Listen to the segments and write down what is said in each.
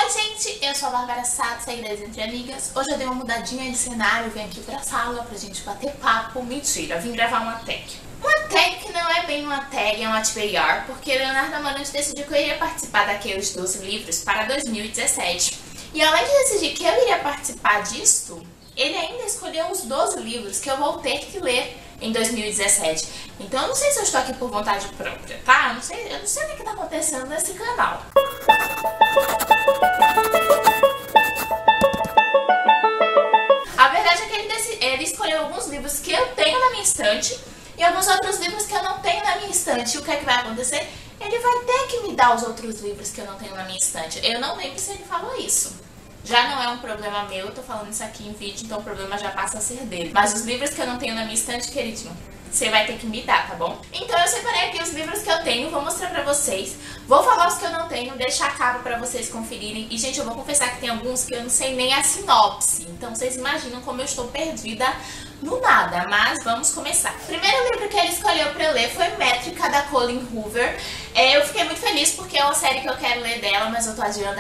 Oi gente, eu sou a Bárbara Sato, Segredos Entre Amigas. Hoje eu dei uma mudadinha de cenário, vim aqui pra sala pra gente bater papo. Mentira, vim gravar uma tag. Uma tag que não é bem uma tag, é uma TBR, porque Leonardo Amarante decidiu que eu iria participar daqueles 12 livros para 2017. E além de decidir que eu iria participar disto, ele ainda escolheu os 12 livros que eu vou ter que ler em 2017. Então eu não sei se eu estou aqui por vontade própria, tá? Eu não sei o que tá acontecendo nesse canal. A verdade é que ele escolheu alguns livros que eu tenho na minha estante e alguns outros livros que eu não tenho na minha estante. E o que é que vai acontecer? Ele vai ter que me dar os outros livros que eu não tenho na minha estante. Eu não lembro se ele falou isso. Já não é um problema meu, eu tô falando isso aqui em vídeo, então o problema já passa a ser dele. Mas os livros que eu não tenho na minha estante, queridinho, você vai ter que me dar, tá bom? Então eu separei aqui os livros que eu tenho, vou mostrar pra vocês. Vou falar os que eu não tenho, deixar a capa pra vocês conferirem. E, gente, eu vou confessar que tem alguns que eu não sei nem a sinopse. Então vocês imaginam como eu estou perdida no nada. Mas vamos começar. O primeiro livro que ele escolheu pra eu ler foi Métrica, da Colleen Hoover. Eu fiquei muito feliz porque é uma série que eu quero ler dela, mas eu tô adiando.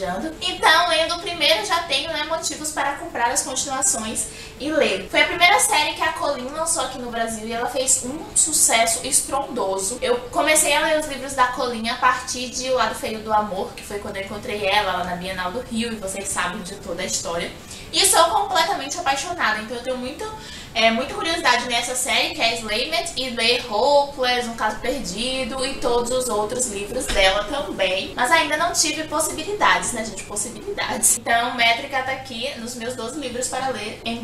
Então, lendo o primeiro, já tenho, né, motivos para comprar as continuações e ler. Foi a primeira série que a Colleen lançou aqui no Brasil e ela fez um sucesso estrondoso. Eu comecei a ler os livros da Colleen a partir de O Lado Feio do Amor, que foi quando eu encontrei ela lá na Bienal do Rio, e vocês sabem de toda a história. E sou completamente apaixonada, então eu tenho muita curiosidade nessa série, que é Slayment, e ler Hopeless, Um Caso Perdido e todos os outros livros dela também. Mas ainda não tive possibilidades, né, gente? Possibilidades. Então, Métrica tá aqui nos meus 12 livros para ler em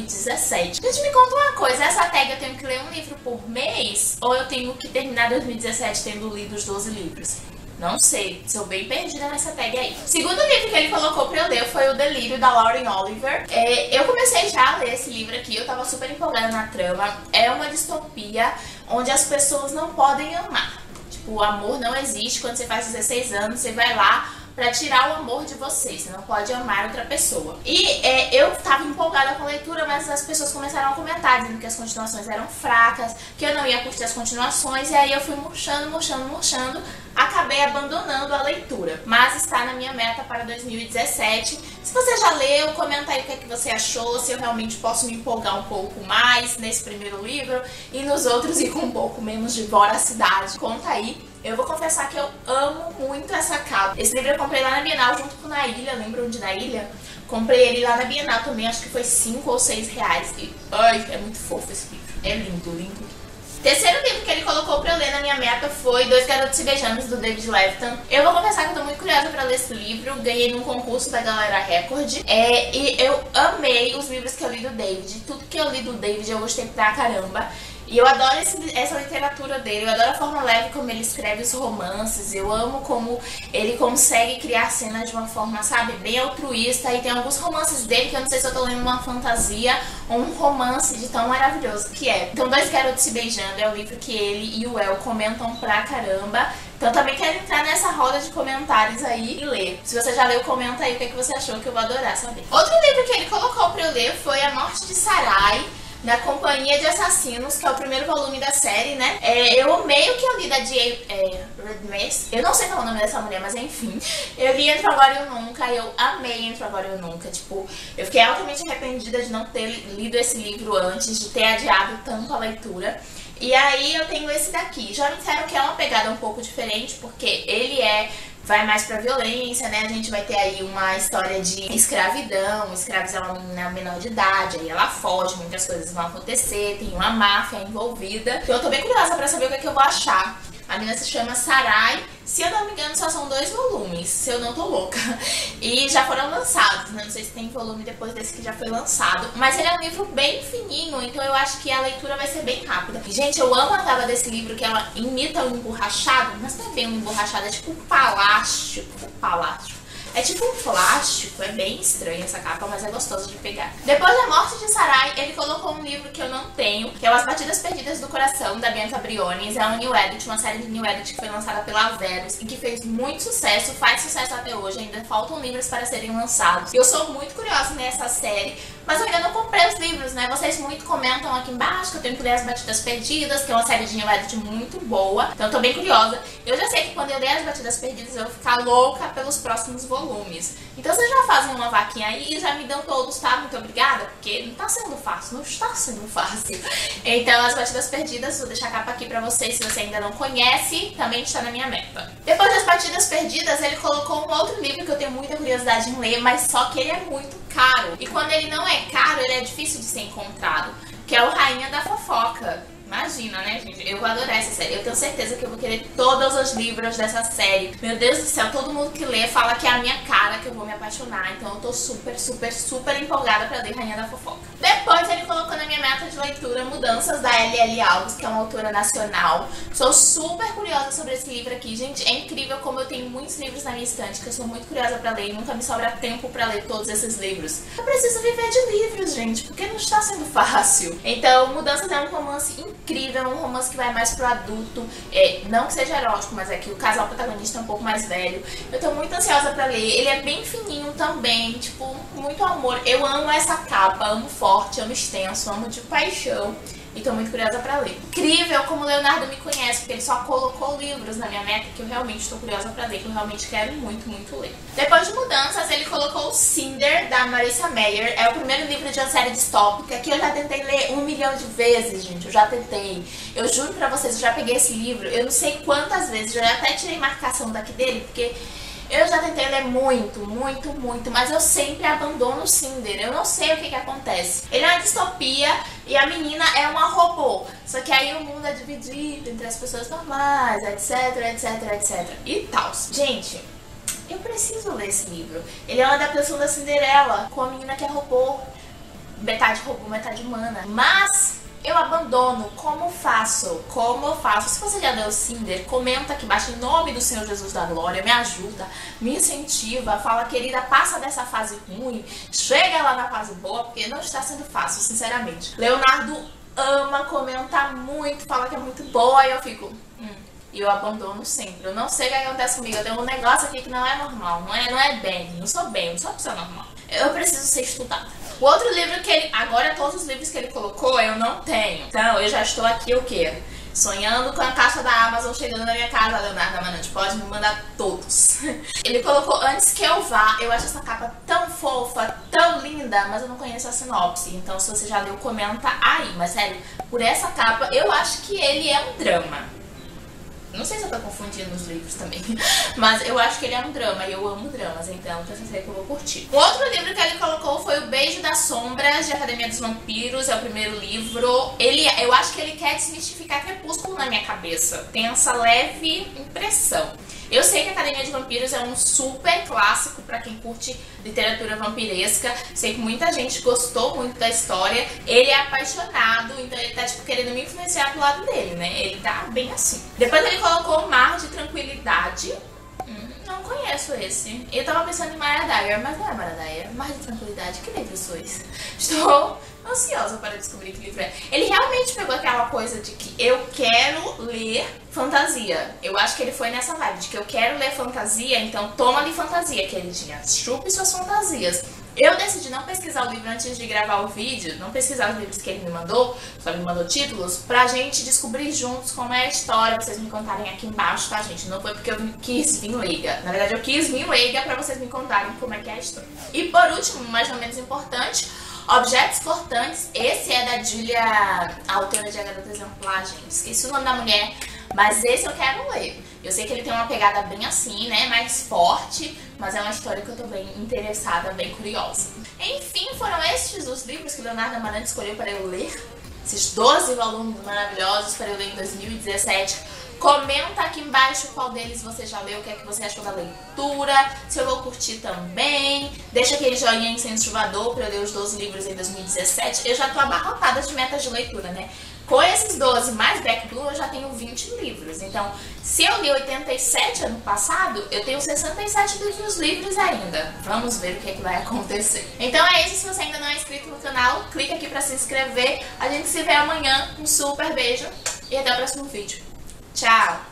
2017. Gente, me conta uma coisa, essa tag eu tenho que ler um livro por mês? Ou eu tenho que terminar 2017 tendo lido os 12 livros? Não sei, sou bem perdida nessa tag aí. O segundo livro que ele colocou pra eu ler foi O Delírio, da Lauren Oliver. Eu comecei já a ler esse livro aqui, eu tava super empolgada na trama. É uma distopia onde as pessoas não podem amar. Tipo, o amor não existe. Quando você faz 16 anos, você vai lá pra tirar o amor de você. Você não pode amar outra pessoa. E eu tava empolgada com a leitura, mas as pessoas começaram a comentar, dizendo que as continuações eram fracas, que eu não ia curtir as continuações, e aí eu fui murchando, acabei abandonando a leitura. Mas está na minha meta para 2017. Se você já leu, comenta aí o que é que você achou, se eu realmente posso me empolgar um pouco mais nesse primeiro livro e nos outros ir com um pouco menos de voracidade. Conta aí. Eu vou confessar que eu amo muito essa capa. Esse livro eu comprei lá na Bienal junto com Na Ilha, lembram de Na Ilha? Comprei ele lá na Bienal também, acho que foi 5 ou 6 reais. E, ai, é muito fofo esse livro. É lindo, lindo. Terceiro livro que ele colocou pra eu ler na minha meta foi Dois Garotos Se Beijando, do David Levitan. Eu vou confessar que eu tô muito curiosa pra ler esse livro. Ganhei num concurso da Galera Record. E eu amei os livros que eu li do David. Tudo que eu li do David eu gostei pra caramba. E eu adoro essa literatura dele, eu adoro a forma leve como ele escreve os romances, eu amo como ele consegue criar cenas de uma forma, sabe, bem altruísta. E tem alguns romances dele que eu não sei se eu tô lendo uma fantasia ou um romance de tão maravilhoso que é. Então, Dois Garotos Se Beijando é o livro que ele e o El comentam pra caramba. Então também quero entrar nessa roda de comentários aí e ler. Se você já leu, comenta aí o que você achou, que eu vou adorar saber. Outro livro que ele colocou pra eu ler foi A Morte de Sarai, da Companhia de Assassinos, que é o primeiro volume da série, né? Eu amei o que eu li da J. Redmess. Eu não sei falar o nome dessa mulher, mas enfim. Eu li Entre Agora e o Nunca e eu amei Entre Agora e o Nunca. Tipo, eu fiquei altamente arrependida de não ter lido esse livro antes, de ter adiado tanto a leitura. E aí eu tenho esse daqui. Já me disseram que é uma pegada um pouco diferente, porque ele vai mais pra violência, né? A gente vai ter aí uma história de escravidão, escravizar uma menina menor de idade, aí ela foge, muitas coisas vão acontecer, tem uma máfia envolvida. Então eu tô bem curiosa pra saber o que é que eu vou achar. A menina se chama Sarai. Se eu não me engano, só são 2 volumes, se eu não tô louca. E já foram lançados, né? Não sei se tem volume depois desse que já foi lançado. Mas ele é um livro bem fininho, então eu acho que a leitura vai ser bem rápida. E, gente, eu amo a capa desse livro, que ela imita um emborrachado. Mas não é bem um emborrachado, é tipo um palácio. É tipo um plástico, é bem estranha essa capa, mas é gostoso de pegar. Depois da Morte de Sarai, ele colocou um livro que eu não tenho, que é As Batidas Perdidas do Coração, da Bianca Briones. É um New Edit, uma série de New Edit que foi lançada pela Verus e que fez muito sucesso, faz sucesso até hoje, ainda faltam livros para serem lançados. Eu sou muito curiosa nessa série, mas eu ainda não comprei os livros, né? Vocês muito comentam aqui embaixo que eu tenho que ler As Batidas Perdidas, que é uma série de New Edit muito boa, então eu tô bem curiosa. Eu já sei que quando eu ler As Batidas Perdidas eu vou ficar louca pelos próximos volumes. volumes. Então vocês já fazem uma vaquinha aí e já me dão todos, tá? Muito obrigada, porque não tá sendo fácil, não está sendo fácil. Então, As Batidas Perdidas, vou deixar a capa aqui pra vocês, se você ainda não conhece, também está na minha meta. Depois das Batidas Perdidas, ele colocou um outro livro que eu tenho muita curiosidade em ler, mas só que ele é muito caro. E quando ele não é caro, ele é difícil de ser encontrado, que é o Rainha da Fofoca. Imagina, né, gente? Eu vou adorar essa série. Eu tenho certeza que eu vou querer todos os livros dessa série. Meu Deus do céu, todo mundo que lê fala que é a minha cara, que eu vou me apaixonar. Então eu tô super, super, super empolgada pra ler Rainha da Fofoca. Depois ele colocou na minha meta de leitura Mudanças, da L.L. Alves, que é uma autora nacional. Sou super curiosa sobre esse livro aqui, gente. É incrível como eu tenho muitos livros na minha estante, que eu sou muito curiosa pra ler e nunca me sobra tempo pra ler todos esses livros. Eu preciso viver de livros, gente, porque não está sendo fácil. Então, Mudanças é um romance incrível, um romance que vai mais pro adulto, não que seja erótico, mas é que o casal protagonista é um pouco mais velho. Eu tô muito ansiosa pra ler, ele é bem fininho também, tipo, muito amor. Eu amo essa capa, amo forte, amo extenso, amo de paixão. E tô muito curiosa pra ler. Incrível como o Leonardo me conhece, porque ele só colocou livros na minha meta que eu realmente tô curiosa pra ler, que eu realmente quero muito, muito ler. Depois de Mudanças, ele colocou o Cinder, da Marissa Meyer. É o primeiro livro de uma série distópica que eu já tentei ler 1 milhão de vezes, gente. Eu já tentei. Eu juro pra vocês, eu já peguei esse livro, eu não sei quantas vezes, eu já até tirei marcação daqui dele, porque eu já tentei ler muito, muito, muito, mas eu sempre abandono o Cinder. Eu não sei o que acontece. Ele é uma distopia e a menina é uma robô. Só que aí o mundo é dividido entre as pessoas normais, etc, etc, etc. E tal. Gente, eu preciso ler esse livro. Ele é uma adaptação da Cinderela, com a menina que é robô. Metade robô, metade humana. Mas eu abandono. Como faço? Como eu faço? Se você já leu o Cinder, comenta aqui embaixo em nome do Senhor Jesus da Glória, me ajuda, me incentiva, fala, querida, passa dessa fase ruim, chega lá na fase boa, porque não está sendo fácil, sinceramente. Leonardo ama, comenta muito, fala que é muito boa, e eu fico, e eu abandono sempre. Eu não sei o que acontece comigo, eu tenho um negócio aqui que não é normal, não é bem, não sou bem, não sou uma pessoa normal. Eu preciso ser estudada. O outro livro que ele... Agora todos os livros que ele colocou eu não tenho. Então eu já estou aqui o quê? Sonhando com a caixa da Amazon chegando na minha casa. Leonardo Amarante, pode me mandar todos. Ele colocou Antes que eu vá. Eu acho essa capa tão fofa, tão linda, mas eu não conheço a sinopse. Então se você já leu, comenta aí. Mas sério, por essa capa eu acho que ele é um drama. Não sei se eu tô confundindo os livros também, mas eu acho que ele é um drama e eu amo dramas, então tenho certeza que eu vou curtir. O outro livro que ele colocou foi O Beijo das Sombras, de Academia dos Vampiros, é o primeiro livro. Eu acho que ele quer desmistificar Crepúsculo na minha cabeça, tem essa leve impressão. Eu sei que Academia de Vampiros é um super clássico pra quem curte literatura vampiresca. Sei que muita gente gostou muito da história. Ele é apaixonado, então ele tá tipo querendo me influenciar pro lado dele, né? Ele tá bem assim. Depois ele colocou Mar de Tranquilidade. Não conheço esse. Eu tava pensando em Mara Dyer, mas não é Mara Dyer. Mar de Tranquilidade, que livro sois? Estou ansiosa para descobrir que livro é. Ele realmente pegou aquela coisa de que eu quero ler fantasia. Eu acho que ele foi nessa vibe de que eu quero ler fantasia, então toma ali fantasia, queridinha. Chupe suas fantasias. Eu decidi não pesquisar o livro antes de gravar o vídeo, não pesquisar os livros que ele me mandou, só me mandou títulos, pra gente descobrir juntos como é a história, pra vocês me contarem aqui embaixo, tá, gente? Não foi porque eu quis vir leiga. Na verdade, eu quis vir leiga pra vocês me contarem como é que é a história. E por último, mais ou menos importante, Objetos Cortantes. Esse é da Julia, a autora de A Garota Exemplar, gente. Esqueci o nome da mulher, mas esse eu quero ler. Eu sei que ele tem uma pegada bem assim, né, mais forte, mas é uma história que eu tô bem interessada, bem curiosa. Enfim, foram estes os livros que Leonardo Amarante escolheu para eu ler. Esses 12 volumes maravilhosos para eu ler em 2017. Comenta aqui embaixo qual deles você já leu, o que é que você achou da leitura, se eu vou curtir também. Deixa aquele joinha incentivador para eu ler os 12 livros em 2017. Eu já tô abarrotada de metas de leitura, né? Com esses 12 mais Back Blue, eu já tenho 20 livros. Então, se eu li 87 ano passado, eu tenho 67 livros ainda. Vamos ver o que é que vai acontecer. Então é isso. Se você ainda não é inscrito no canal, clica aqui pra se inscrever. A gente se vê amanhã. Um super beijo e até o próximo vídeo. Tchau!